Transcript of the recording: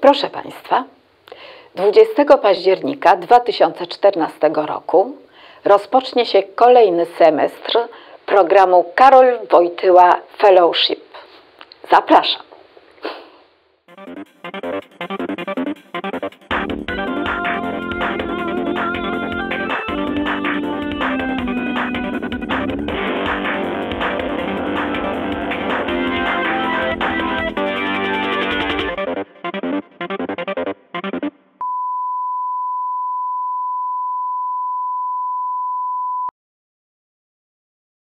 Proszę Państwa, 20 października 2014 roku rozpocznie się kolejny semestr programu Karol Wojtyła Fellowship. Zapraszam.